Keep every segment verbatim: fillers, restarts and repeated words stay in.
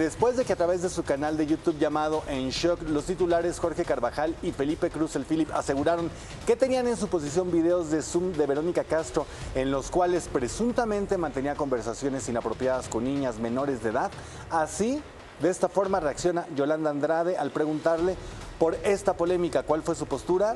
después de que a través de su canal de YouTube llamado En Shock, los titulares Jorge Carvajal y Felipe Cruz el Philip aseguraron que tenían en su posesión videos de Zoom de Verónica Castro en los cuales presuntamente mantenía conversaciones inapropiadas con niñas menores de edad. Así, de esta forma reacciona Yolanda Andrade al preguntarle por esta polémica. ¿Cuál fue su postura?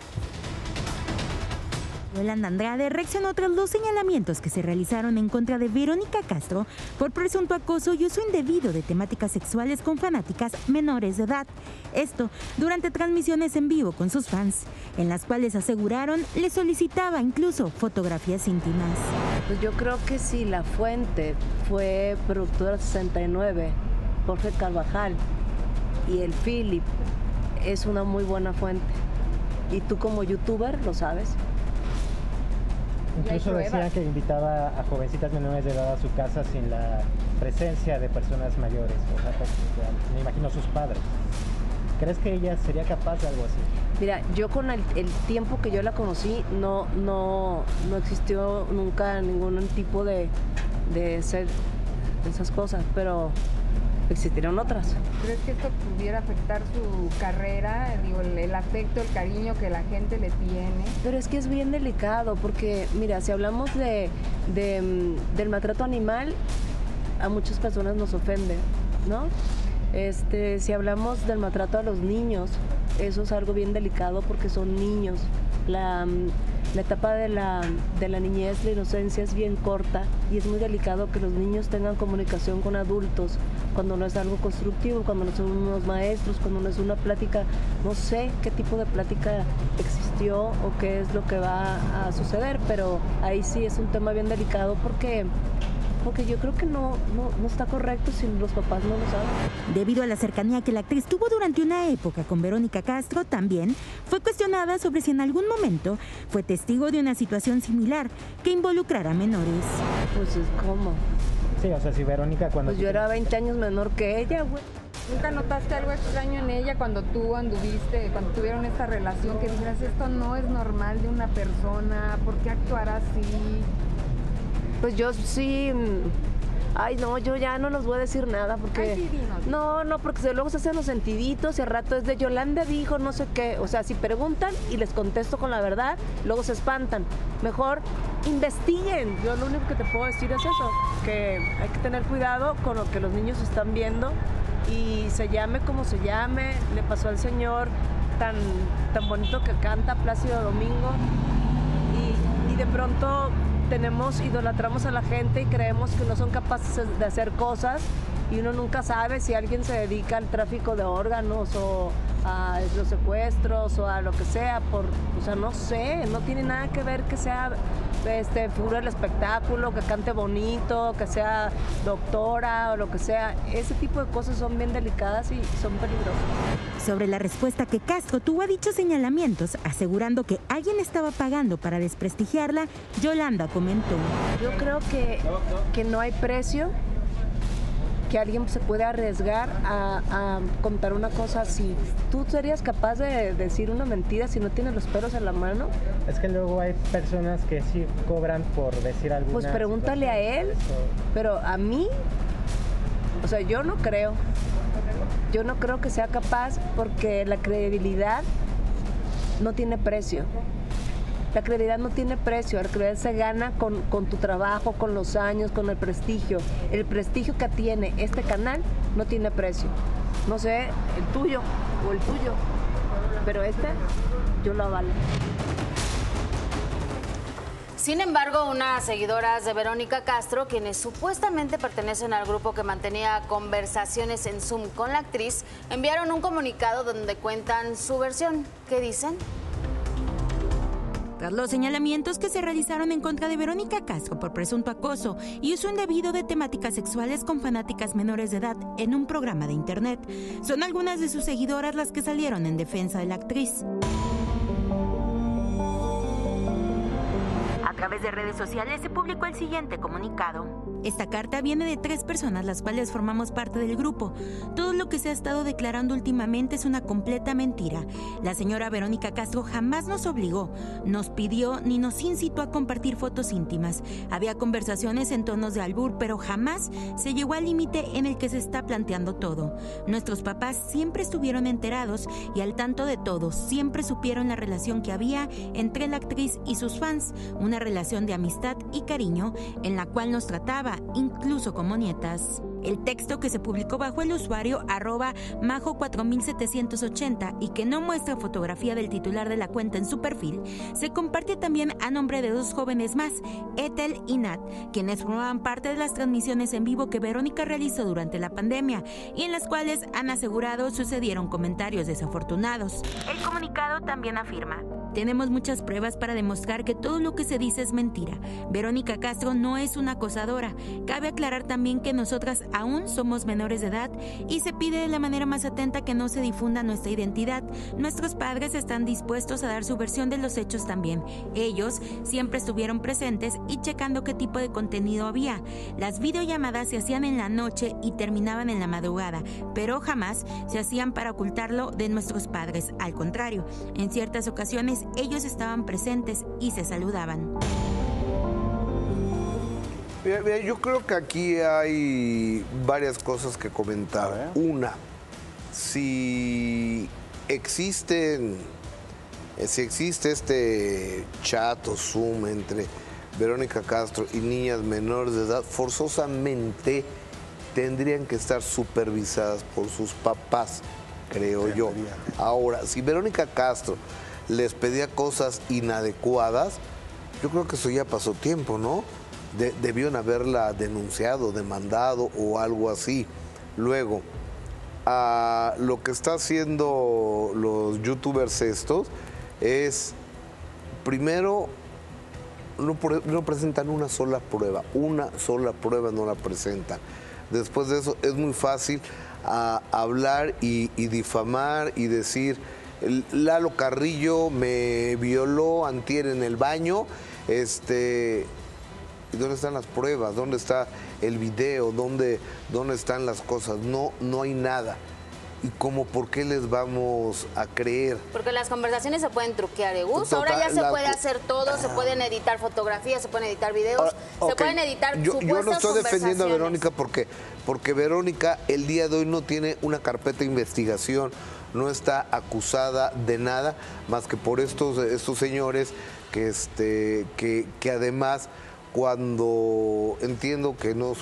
Yolanda Andrade reaccionó tras los señalamientos que se realizaron en contra de Verónica Castro por presunto acoso y uso indebido de temáticas sexuales con fanáticas menores de edad. Esto durante transmisiones en vivo con sus fans, en las cuales aseguraron le solicitaba incluso fotografías íntimas. Pues yo creo que si la fuente fue Productora sesenta y nueve, Jorge Carvajal y el Philip, es una muy buena fuente. Y tú como youtuber lo sabes. Incluso decían que invitaba a jovencitas menores de edad a su casa sin la presencia de personas mayores, o sea, me imagino sus padres. ¿Crees que ella sería capaz de algo así? Mira, yo con el, el tiempo que yo la conocí, no, no, no existió nunca ningún tipo de, de ser de esas cosas, pero existieron otras. ¿Crees que esto pudiera afectar su carrera? Digo, el, el afecto, el cariño que la gente le tiene. Pero es que es bien delicado porque, mira, si hablamos de, de, del maltrato animal, a muchas personas nos ofende, ¿no? Este, si hablamos del maltrato a los niños, eso es algo bien delicado porque son niños. La, la etapa de la, de la niñez, la inocencia es bien corta y es muy delicado que los niños tengan comunicación con adultos cuando no es algo constructivo, cuando no son unos maestros, cuando no es una plática, no sé qué tipo de plática existió o qué es lo que va a suceder, pero ahí sí es un tema bien delicado porque... porque yo creo que no, no, no está correcto si los papás no lo saben. Debido a la cercanía que la actriz tuvo durante una época con Verónica Castro, también fue cuestionada sobre si en algún momento fue testigo de una situación similar que involucrara a menores. Pues es como... Sí, o sea, si Verónica cuando... Pues yo era veinte años menor que ella, güey. ¿Nunca notaste algo extraño en ella cuando tú anduviste, cuando tuvieron esta relación, que dijeras, esto no es normal de una persona, ¿por qué actuar así? Pues yo sí, ay no, yo ya no les voy a decir nada porque... Ay, sí, dinos. No, no, porque luego se hacen los sentiditos y al rato es de Yolanda dijo no sé qué. O sea, si preguntan y les contesto con la verdad, luego se espantan. Mejor investiguen. Yo lo único que te puedo decir es eso, que hay que tener cuidado con lo que los niños están viendo y se llame como se llame. Le pasó al señor tan, tan bonito que canta, Plácido Domingo, y, y de pronto... tenemos, idolatramos a la gente y creemos que no son capaces de hacer cosas y uno nunca sabe si alguien se dedica al tráfico de órganos o a los secuestros o a lo que sea, por, o sea, no sé, no tiene nada que ver que sea este, figura del espectáculo, que cante bonito, que sea doctora o lo que sea. Ese tipo de cosas son bien delicadas y son peligrosas. Sobre la respuesta que Castro tuvo a dichos señalamientos, asegurando que alguien estaba pagando para desprestigiarla, Yolanda comentó: yo creo que, que no hay precio que alguien se puede arriesgar a, a contar una cosa así. ¿Tú serías capaz de decir una mentira si no tienes los pelos en la mano? Es que luego hay personas que sí cobran por decir alguna... Pues pregúntale a él, pero a mí, o sea, yo no creo. Yo no creo que sea capaz porque la credibilidad no tiene precio. La credibilidad no tiene precio, la credibilidad se gana con, con tu trabajo, con los años, con el prestigio. El prestigio que tiene este canal no tiene precio. No sé, el tuyo o el tuyo, pero este yo lo avalo. Sin embargo, unas seguidoras de Verónica Castro, quienes supuestamente pertenecen al grupo que mantenía conversaciones en Zoom con la actriz, enviaron un comunicado donde cuentan su versión. ¿Qué dicen? Tras los señalamientos que se realizaron en contra de Verónica Castro por presunto acoso y uso indebido de temáticas sexuales con fanáticas menores de edad en un programa de internet, son algunas de sus seguidoras las que salieron en defensa de la actriz. A través de redes sociales se publicó el siguiente comunicado. Esta carta viene de tres personas, las cuales formamos parte del grupo. Todo lo que se ha estado declarando últimamente es una completa mentira. La señora Verónica Castro jamás nos obligó, nos pidió ni nos incitó a compartir fotos íntimas. Había conversaciones en tonos de albur, pero jamás se llegó al límite en el que se está planteando todo. Nuestros papás siempre estuvieron enterados y al tanto de todo. Siempre supieron la relación que había entre la actriz y sus fans, una relación de amistad y cariño en la cual nos trataba incluso como nietas. El texto, que se publicó bajo el usuario arroba majo cuatro mil setecientos ochenta y que no muestra fotografía del titular de la cuenta en su perfil, se comparte también a nombre de dos jóvenes más, Ethel y Nat, quienes formaban parte de las transmisiones en vivo que Verónica realizó durante la pandemia y en las cuales han asegurado sucedieron comentarios desafortunados. El comunicado también afirma: tenemos muchas pruebas para demostrar que todo lo que se dice es mentira. Verónica Castro no es una acosadora. Cabe aclarar también que nosotras aún somos menores de edad y se pide de la manera más atenta que no se difunda nuestra identidad. Nuestros padres están dispuestos a dar su versión de los hechos también. Ellos siempre estuvieron presentes y checando qué tipo de contenido había. Las videollamadas se hacían en la noche y terminaban en la madrugada, pero jamás se hacían para ocultarlo de nuestros padres. Al contrario, en ciertas ocasiones ellos estaban presentes y se saludaban. Mira, mira, yo creo que aquí hay varias cosas que comentar. Una, si existen, si existe este chat o Zoom entre Verónica Castro y niñas menores de edad, forzosamente tendrían que estar supervisadas por sus papás, creo yo. Ahora, si Verónica Castro les pedía cosas inadecuadas, yo creo que eso ya pasó tiempo, ¿no? De, debieron haberla denunciado, demandado o algo así. Luego, a lo que está haciendo los youtubers estos es, primero, no, no presentan una sola prueba, una sola prueba no la presentan. Después de eso es muy fácil a, hablar y, y difamar y decir: Lalo Carrillo me violó antier en el baño. Este, ¿y dónde están las pruebas? ¿Dónde está el video? ¿Dónde, dónde están las cosas? No, no hay nada. ¿Y cómo, por qué les vamos a creer? Porque las conversaciones se pueden truquear, ¿eh, Gus? Ahora ya se la... puede hacer todo, se pueden editar fotografías, se pueden editar videos, ah, okay. se pueden editar yo, supuestas yo no estoy defendiendo a conversaciones. Verónica porque, porque Verónica el día de hoy no tiene una carpeta de investigación, no está acusada de nada más que por estos, estos señores que, este, que, que además, cuando entiendo que no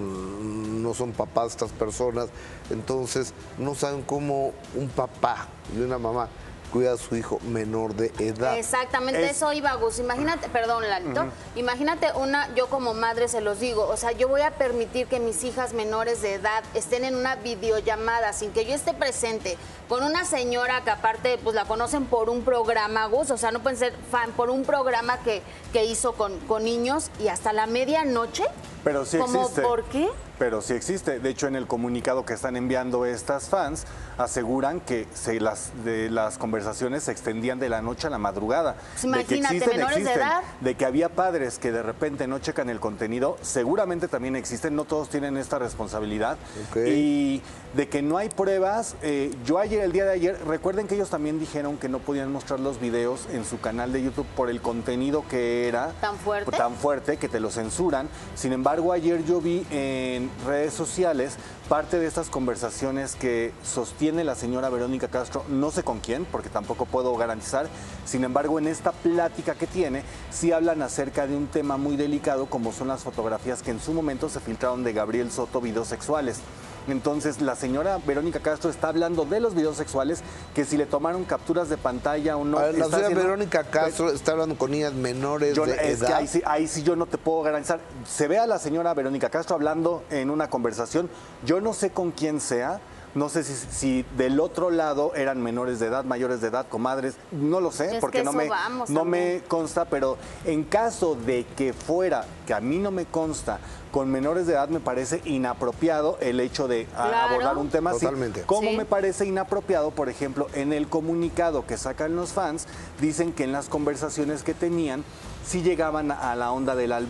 son, no son papás estas personas, entonces no saben cómo un papá y una mamá cuida a su hijo menor de edad. Exactamente, es... eso iba, Gus. Imagínate, perdón, Lalito, uh-huh. imagínate una, yo como madre se los digo, o sea, yo voy a permitir que mis hijas menores de edad estén en una videollamada sin que yo esté presente con una señora que aparte pues la conocen por un programa, Gus, o sea, no pueden ser fan, por un programa que, que hizo con, con niños y hasta la medianoche. Pero sí ¿Cómo, existe. ¿Por qué? Pero sí existe. De hecho, en el comunicado que están enviando estas fans, aseguran que se las, de las conversaciones se extendían de la noche a la madrugada. Pues imagínate, de que existen, menores existen, de edad. De que había padres que de repente no checan el contenido, seguramente también existen, no todos tienen esta responsabilidad. Okay. Y de que no hay pruebas, eh, yo ayer, el día de ayer, recuerden que ellos también dijeron que no podían mostrar los videos en su canal de YouTube por el contenido que era tan fuerte, tan fuerte que te lo censuran. Sin embargo, ayer yo vi en redes sociales parte de estas conversaciones que sostiene la señora Verónica Castro, no sé con quién, porque tampoco puedo garantizar. Sin embargo, en esta plática que tiene, sí hablan acerca de un tema muy delicado, como son las fotografías que en su momento se filtraron de Gabriel Soto, videos sexuales. Entonces, la señora Verónica Castro está hablando de los videos sexuales, que si le tomaron capturas de pantalla o no. A ver, la señora haciendo... Verónica Castro pues, está hablando con niñas menores yo, de es edad. Que ahí, sí, ahí sí yo no te puedo garantizar. Se ve a la señora Verónica Castro hablando en una conversación. Yo no sé con quién sea. No sé si, si del otro lado eran menores de edad, mayores de edad, comadres, no lo sé, es porque que no, me, vamos, no me consta, pero en caso de que fuera, que a mí no me consta, con menores de edad me parece inapropiado el hecho de claro. abordar un tema Totalmente. así. Como sí. me parece inapropiado, por ejemplo, en el comunicado que sacan los fans, dicen que en las conversaciones que tenían, sí llegaban a la onda del albur.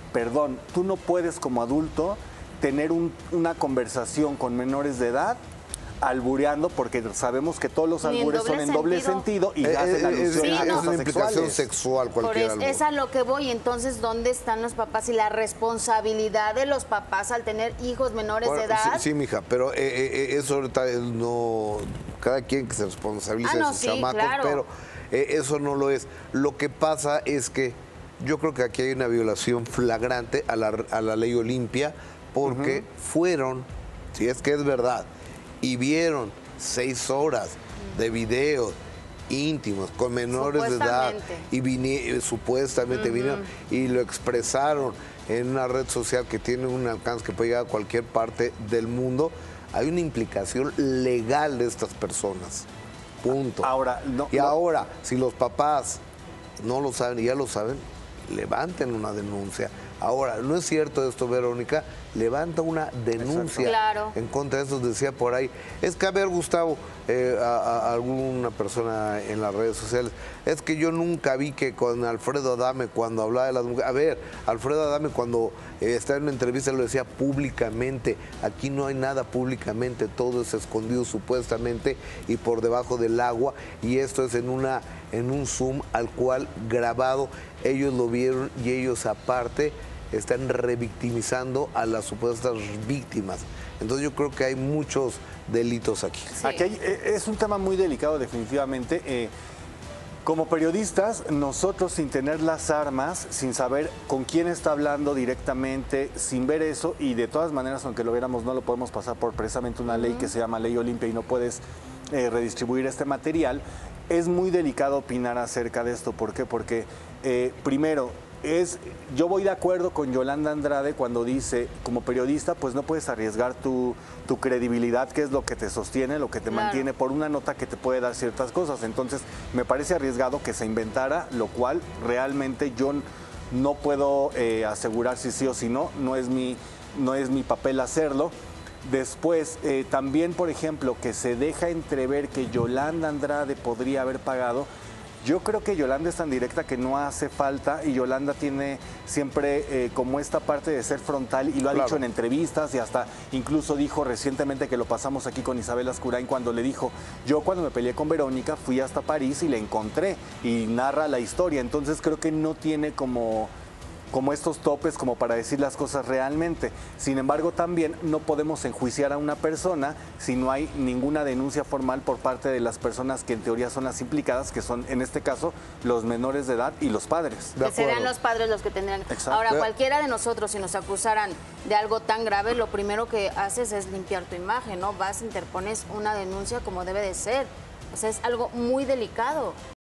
perdón, tú no puedes como adulto tener un- una conversación con menores de edad albureando, porque sabemos que todos los Ni en albures son doble en doble sentido. sentido y Eh, hacen eh, alusión sí, a no. es cosas una implicación sexuales. sexual Por cualquier es, albur. es a lo que voy. Entonces, ¿dónde están los papás y la responsabilidad de los papás al tener hijos menores Bueno, de edad? Sí, sí, mija, pero eh, eh, eso ahorita es no. Cada quien que se responsabilice Ah, no, de sus sí, chamacos, claro. pero eh, eso no lo es. Lo que pasa es que yo creo que aquí hay una violación flagrante a la, a la ley Olimpia, porque fueron, si es que es verdad, y vieron seis horas de videos íntimos con menores de edad Supuestamente. y vini- supuestamente vinieron y lo expresaron en una red social que tiene un alcance que puede llegar a cualquier parte del mundo, hay una implicación legal de estas personas. Punto. Ahora, no- y no- ahora, si los papás no lo saben y ya lo saben, levanten una denuncia. Ahora, no es cierto esto, Verónica, levanta una denuncia Claro. en contra de eso. Decía por ahí, es que a ver, Gustavo, eh, a, a alguna persona en las redes sociales, es que yo nunca vi que con Alfredo Adame cuando hablaba de las mujeres, a ver, Alfredo Adame cuando eh, estaba en una entrevista lo decía públicamente, aquí no hay nada públicamente, todo es escondido supuestamente y por debajo del agua, y esto es en una en un Zoom al cual grabado, ellos lo vieron y ellos aparte están revictimizando a las supuestas víctimas. Entonces yo creo que hay muchos delitos aquí. Aquí hay- eh, es un tema muy delicado definitivamente. Eh, como periodistas, nosotros sin tener las armas, sin saber con quién está hablando directamente, sin ver eso, y de todas maneras, aunque lo viéramos, no lo podemos pasar por precisamente una ley que se llama Ley Olimpia y no puedes eh, redistribuir este material, es muy delicado opinar acerca de esto. ¿Por qué? Porque, eh, primero, es, yo voy de acuerdo con Yolanda Andrade cuando dice, como periodista, pues no puedes arriesgar tu, tu credibilidad, que es lo que te sostiene, lo que te Claro. mantiene, por una nota que te puede dar ciertas cosas. Entonces, me parece arriesgado que se inventara, lo cual realmente yo n- no puedo eh, asegurar si sí o si no, no es mi, no es mi papel hacerlo. Después, eh, también, por ejemplo, que se deja entrever que Yolanda Andrade podría haber pagado. Yo creo que Yolanda es tan directa que no hace falta, y Yolanda tiene siempre eh, como esta parte de ser frontal, y lo ha Claro. dicho en entrevistas, y hasta incluso dijo recientemente, que lo pasamos aquí con Isabel Ascurain, cuando le dijo, yo cuando me peleé con Verónica fui hasta París y la encontré, y narra la historia. Entonces creo que no tiene como... como estos topes como para decir las cosas realmente. Sin embargo, también no podemos enjuiciar a una persona si no hay ninguna denuncia formal por parte de las personas que en teoría son las implicadas, que son en este caso los menores de edad y los padres. De Que serían acuerdo. los padres los que tendrían. Exacto. Ahora, De- cualquiera de nosotros, si nos acusaran de algo tan grave, lo primero que haces es limpiar tu imagen, ¿no? Vas, interpones una denuncia como debe de ser. O sea, es algo muy delicado.